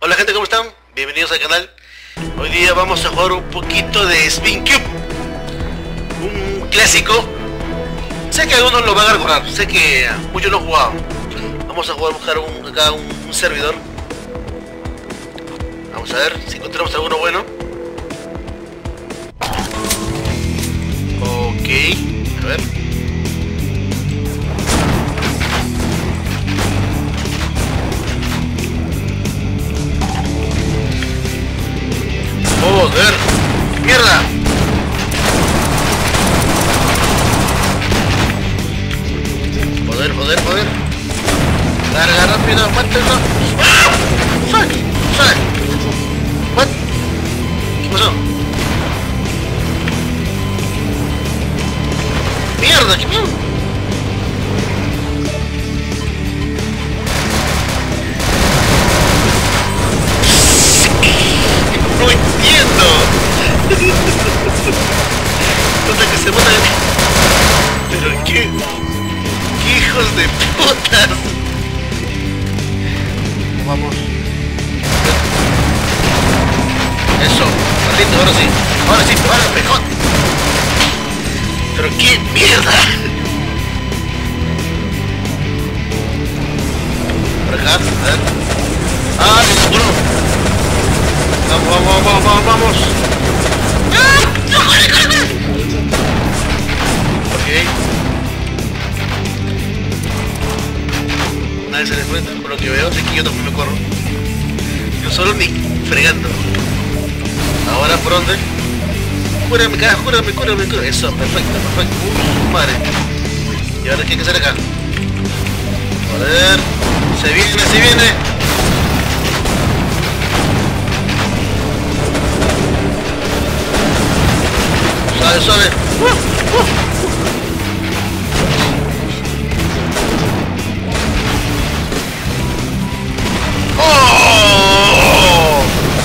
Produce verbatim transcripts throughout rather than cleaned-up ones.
Hola gente, ¿cómo están? Bienvenidos al canal. Hoy día vamos a jugar un poquito de Spin Cube, un clásico. Sé que algunos lo van a recordar, sé que muchos lo han jugado. Vamos a jugar, buscar un, acá un, un servidor. Vamos a ver si encontramos alguno bueno. Ok, a ver. Joder, mierda. Joder, joder, joder. Larga rápido, mátelo. ¡Ah! ¡Fuck! ¡Fuck! ¿What? ¿Qué pasó? ¡Mierda! ¿Qué pasó? ¡No entiendo! Puta que se matan. Pero qué... ¡Qué hijos de putas! Vamos. Eso, maldito, ahora sí. Ahora sí, ahora mejor. Pero qué mierda. Por acá, a ver. Ah, no, no. Vamos, vamos, vamos, vamos, vamos. ¡Ah! ¡No, corre, corre, corre! Ok. Nadie se le cuenta, por lo que veo, así que yo también me corro. Yo solo ni fregando. Ahora, ¿por dónde? Cúrame, cara, cúrame, cúrame, cúrame. Eso, perfecto, perfecto. Uh, madre. ¿Y ahora qué hay que hacer acá? Joder. Se viene, se viene. Suave, suave. Uh, uh. ¡Oh!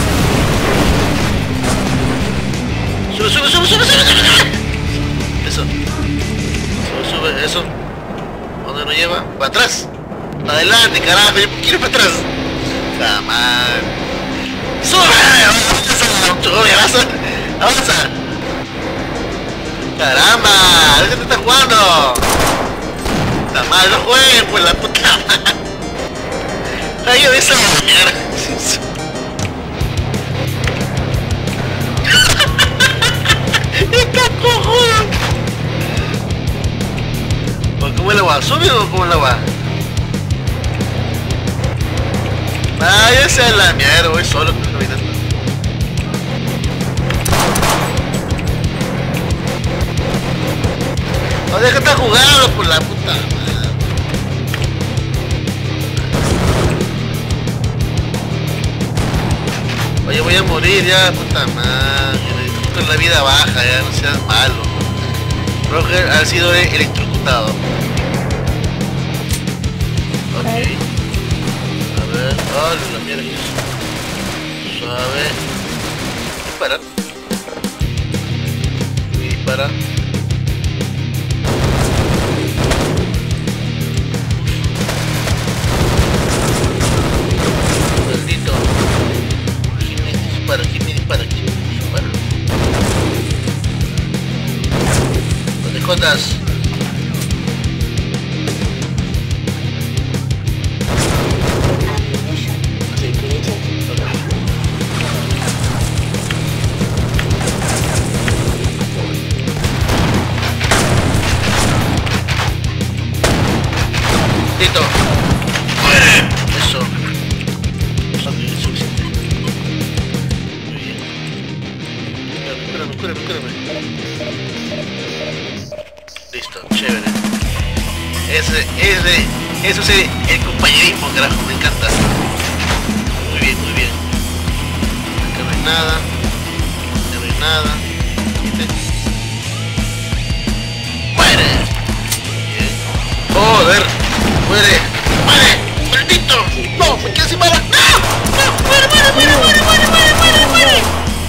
Sube, sube, sube, sube, sube, sube. Eso. Sube, sube, eso. ¿Dónde nos lleva? ¿Para atrás? Adelante, carajo, yo quiero para atrás. Está mal. ¡Sube! ¡Sube, avanza! ¡Avanza! ¡Caramba! ¿De qué te estás jugando? Está mal, no jueguen, pues la puta madre. Ay, yo de esa mierda. ¡Está cojudo! ¿Cómo es el agua? ¿Sube o cómo es el agua? Ay, esa es la mierda, voy solo caminando. No, deja de estar jugando por la puta madre. Oye, voy a morir ya, puta madre. Con la vida baja, ya no seas malo. Roger ha sido electrocutado. Ok. A ver, oh, la mierda. Suave. Dispara. Dispara. Maldito. ¿Quién me dispara? ¿Quién me dispara? ¿Quién me dispara? ¿Dónde escondas? Listo. ¡Muere! Eso. Eso es suficiente. Muy bien. Cúrame, cúrame, cúrame. Listo, chévere. Ese, ese, eso es el compañerismo, carajo, me encanta. Muy bien, muy bien. Acá no hay nada. Acá no hay nada. ¿Viste? ¡Muere! Muy bien. ¡Joder! ¡Muere! ¡Muere! ¡Maldito! ¡No! ¡Me quedé sin bala! ¡No! ¡No! ¡Muere, muere, muere, muere, muere, muere, muere, muere!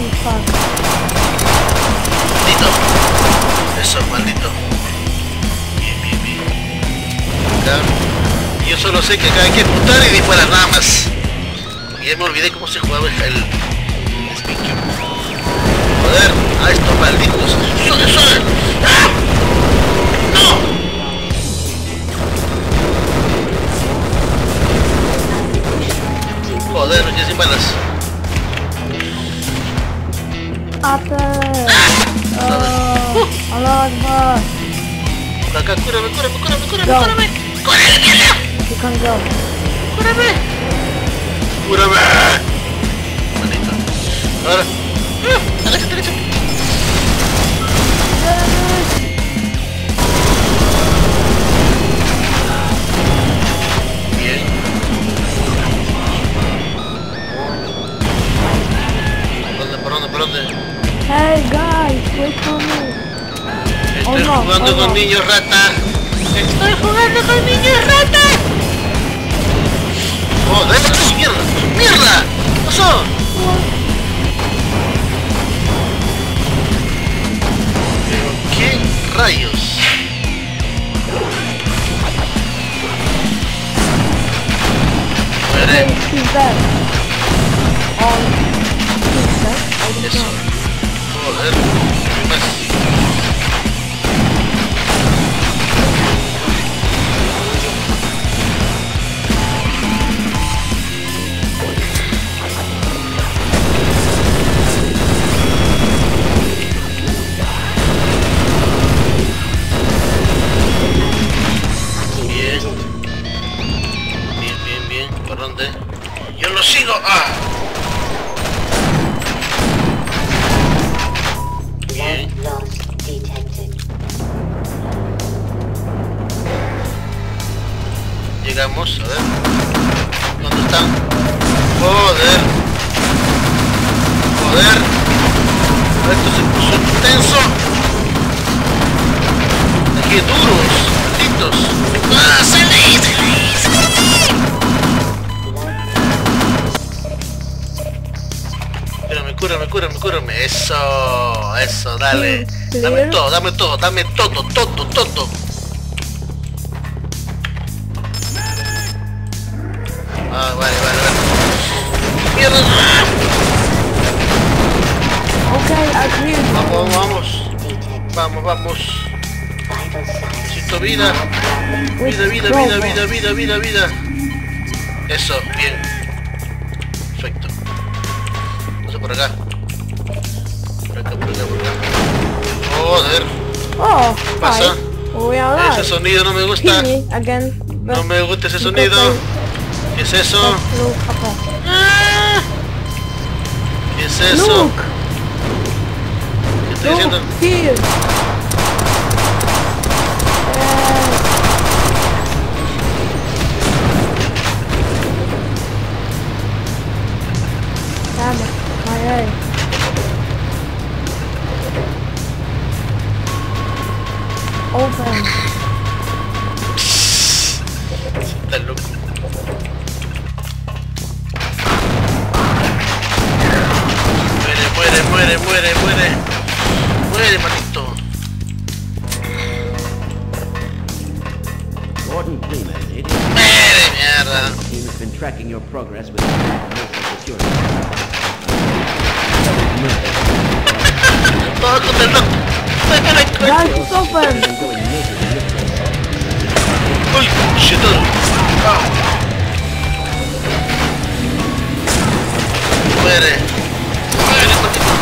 ¡Maldito! Eso, maldito. Bien, bien, bien. Acá. Yo solo sé que acá hay que apuntar y disparar nada más. Ok. ya me olvidé cómo se jugaba el... el speaker. Joder, a estos malditos. ¡Sube, sube! ¡Ah! ¡No! Joder, me quedé sin balas. Ape. ¡Ah! Oh, Allah Akbar. Por acá, cúrame, cúrame, cúrame, cúrame, Go. cúrame. ¡Cúrame, mierda! You can go. ¡Cúrame! ¡Cúrame! Maldito. Ahora. ¡Ah! ¡Agáchate, agáchate! Bien. ¿Por dónde, por dónde, por dónde? Hey guys, wait for me. Estoy Oh, no, jugando oh, con no. niños rata. Estoy jugando con niños rata. Joder, mierda, mierda. ¿Qué pasó? Pero qué rayos. Muere. Hey, he's dead. Um, he's dead. I don't Eso. know. Joder. Más. Bien. Bien, bien, bien. ¿Por dónde? Yo lo sigo. ¡Ah! Bien. Lost detected. Llegamos, a ver. ¿Dónde están? Joder. Joder. Esto se puso intenso. Aquí duros, malditos. ¡Ah, salí! ¡Salí! ¡Salí! Cúrame, cúrame, cúrame, cúrame. Eso, eso, dale. Dame todo, dame todo, dame todo, todo, todo. Ah, vale, vale, vale. ¡Mierda! Okay, I cleared. Vamos, vamos. Detected. Vamos, vamos. Vital signs. Necesito vida. Vida, vida, vida, vida, vida, vida, vida. Eso, bien. Perfecto. No sé por acá. Por acá, por acá, por acá. Joder. Oh, pasa? hi. We are alive. Ese sonido no me gusta. Hit me again. No me gusta ese sonido. ¿Qué es eso? Look, Papa. Ah, ¿qué es eso? Look, ¿Qué estoy look diciendo? here. Damn it, my eye. Open. Está loco. Muere, muere, muere, muere, muere. Muere, maldito. Gordon Freeman, it is Muere, mierda. the team has been tracking your progress with information security. Todo contra el loco. Muere, coño. Guys, it's open. Going major in this place. Uy, shit. Ah. Muere. Muere, maldito.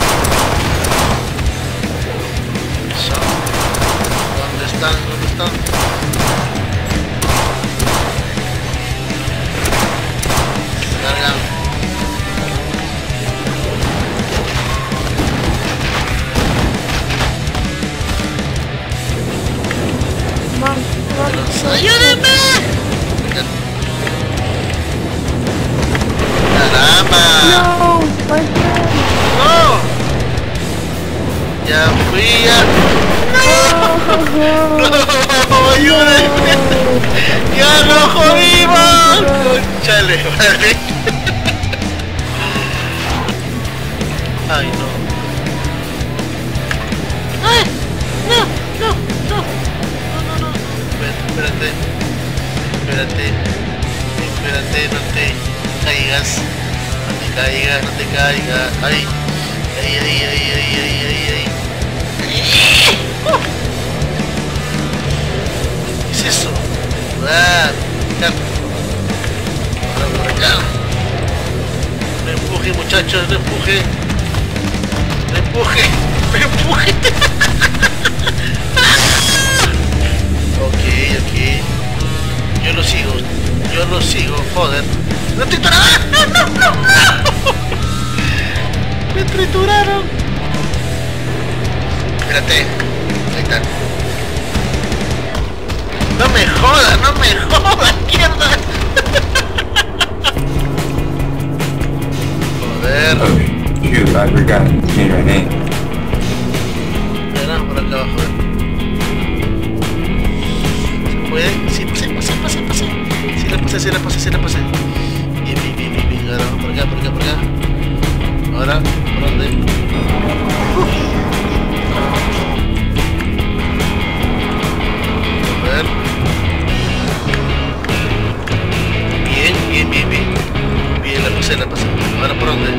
Eso. ¿Dónde están? ¿Dónde están? Cargan. Mom, mom. ¡Ayúdenme! ¡Caramba! No, my friend. ¡No! Ya fui a... No. ¡No! ¡Ayúdenme! ¡Ya lo jodimos! ¡Conchale, vale! ¡Ay, no! ¡Ay! ¡No! ¡No! ¡No! ¡No, no, no! Espérate, espérate. Espérate, espérate, no te caigas. caigas, no te caigas. Ay, ay, ay, ay, ay, ay, ay, ay. ¿Qué es eso? Ah, acá. Ahora por acá. No empuje, muchachos, no empuje. No empuje, no empuje. Ok, ok. Yo lo sigo, yo lo sigo, joder. ¡No estoy parada! ¡No, no, no, no! ¡Me trituraron! Espérate. Ahí está. ¡No me jodas, no me jodas, mierda! Joder. Oh, shoot, I forgot to change my name. Mira, por acá abajo. ¿Se puede? Sí, pasé, pasé, pasé, pasé. Sí la pasé, sí la pasé, sí la pasé. Bien, bien, bien, bien, bien. Ahora vamos por acá, por acá, por acá. Ahora, ¿por dónde? Uh. A ver. Bien, bien, bien, bien. Bien, la pasé, la pasé. Ahora, ¿por dónde?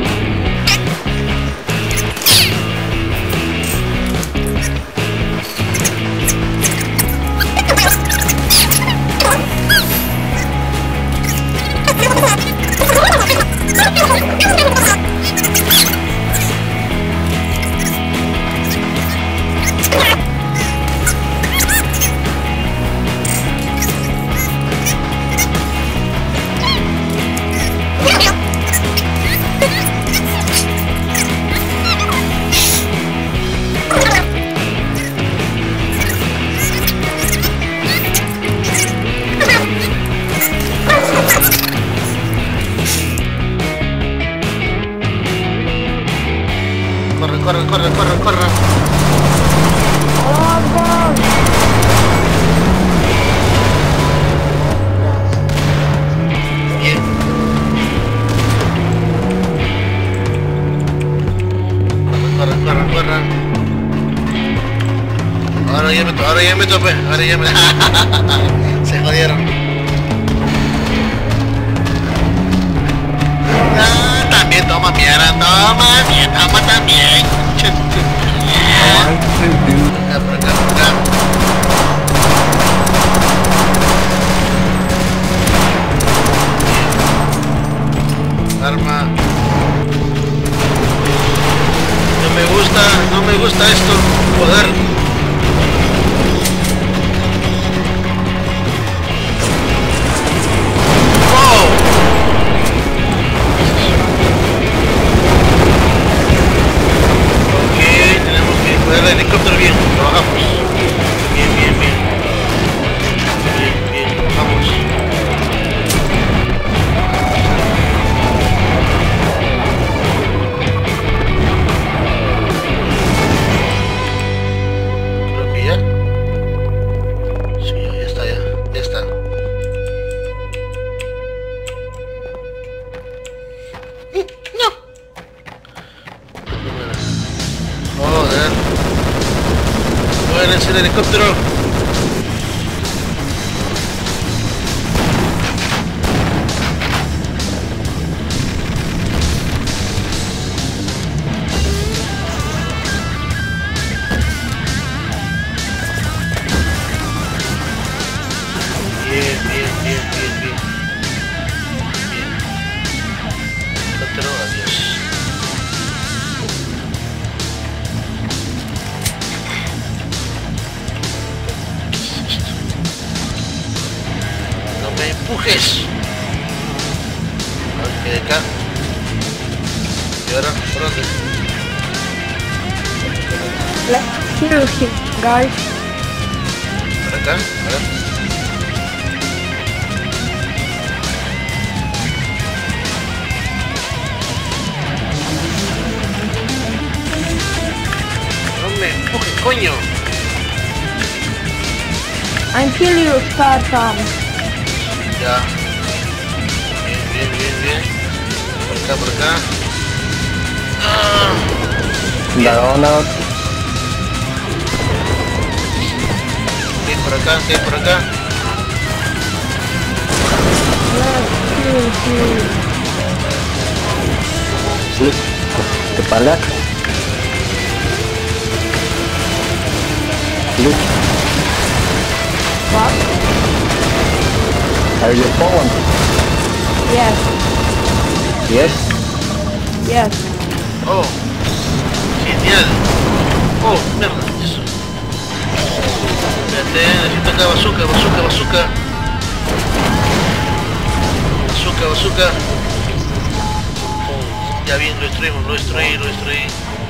Corre, corre, corre, corre. Bien. Corre, corre, corre, corre. Ahora ya me, ahora ya me topé, ahora ya me... Se jodieron. Ah, también toma mierda, toma mierda, toma también. Por acá, por acá, por acá. Arma. No me gusta, no me gusta esto. Joder. El helicóptero bien, lo bajamos. Bien, bien, bien. Bien, bien, lo bajamos. Creo que ya. Sí, ya está, ya. Ya está. No. Joder. Muérense el helicóptero. Bien, bien, bien, bien, bien. Bien. Helicóptero, adiós. Me empujes. A ver, que de acá. Y ahora, ¿por dónde? Let's kill him, guys. Por acá, a ver. No me empujes, coño. I'm killing you, Spartan. Ya. Bien, bien, bien, bien. Por acá, por acá. Ah. Donut. Bien, por acá, bien, por acá. Let's kill him. Look, kepala. Look, What? are you fallen? Yes. Yes. Yes. Oh, genial. Oh, mierda, eso. Espérate, necesito acá bazooka, bazooka, bazooka. Bazooka, bazooka. Ya bien, lo destruimos, lo destruí, lo destruí.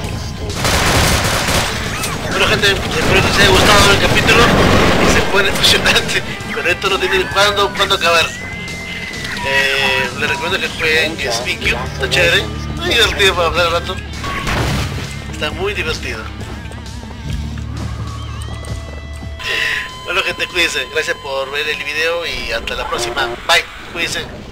Bueno gente, espero que les haya gustado el capítulo. Se pone emocionante, pero esto no tiene cuándo, cuándo acabar. Eh, les recomiendo que jueguen Speak, está chévere, muy divertido para hablar un rato. Está muy divertido. Bueno gente, cuídense, gracias por ver el video y hasta la próxima. Bye, cuídense.